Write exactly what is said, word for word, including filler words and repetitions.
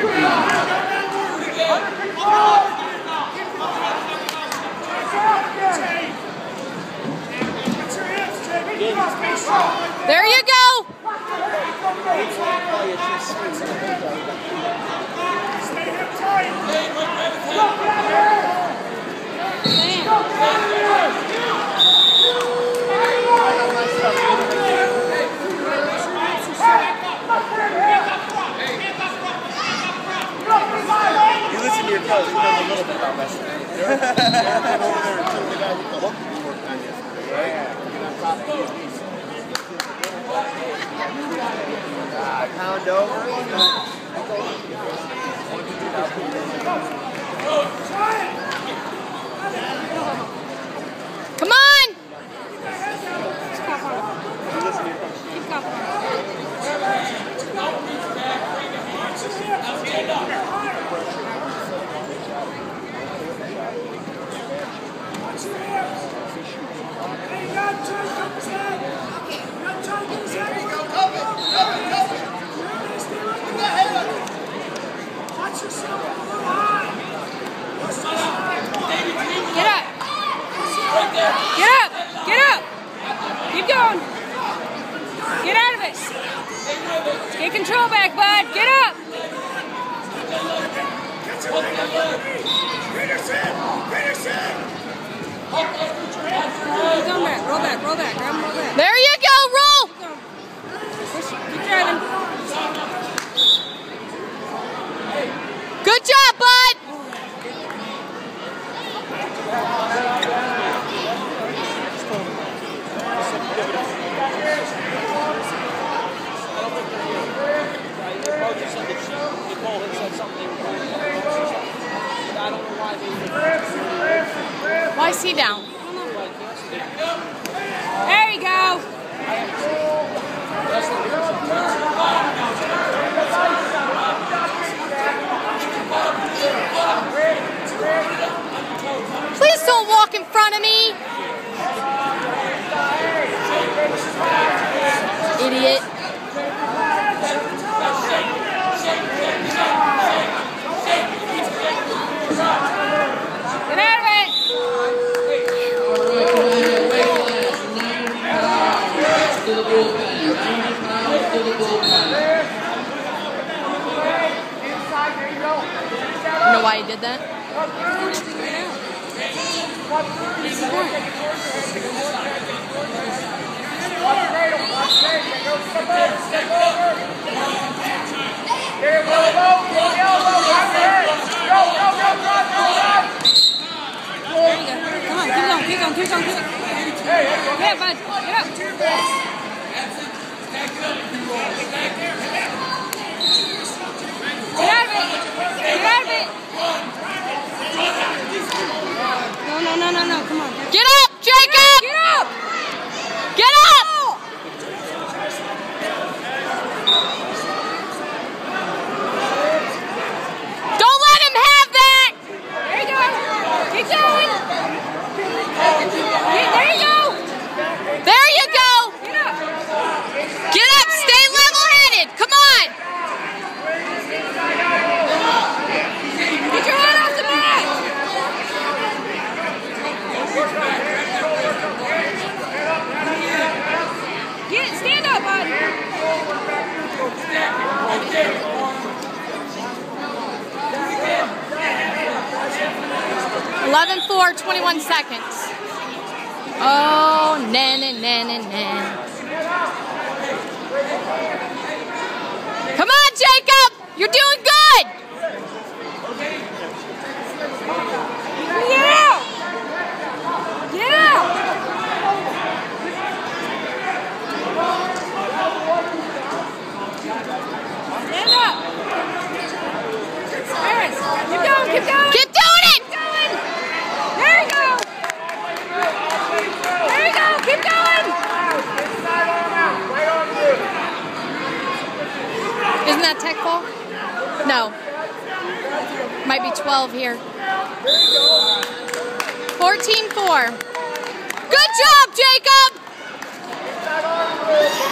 There you go. You listen to your coach, you know a little bit about wrestling. They're over there too. The guy with the hook we worked on yesterday, right? Ah, pound over. Come on! Get up! Get up! Get up! Keep going! Get out of it! Get control back, bud! Get up! Roll back, roll back, roll back, grab him, roll back. There you go, roll! Push, keep driving. Good job, bud! Why is he down? There you go. Please don't walk in front of me. Idiot. Get out of it. You know why he did that? Come on, keep going, keep going, keep going, keep going. Yeah, bud, get up. Get out of it. Get out of it. No, no, no, no, no, come on. Get up, Jacob! Get up! Get up! Don't let him have that! There you go. Keep going. There you go. There you go. Get up. Get up. Stay level-headed. Come on. Get your head off the mat. Get stand up, bud. eleven four, twenty-one seconds. Oh, na na na na na. Come on, Jacob! You're doing good! Get out! Get out! Stand up! Harris, keep going, keep going! Keep doing it! Keep going! There you go! There you go, keep going! Isn't that tech ball? No. Might be twelve here. fourteen four. Good job, Jacob!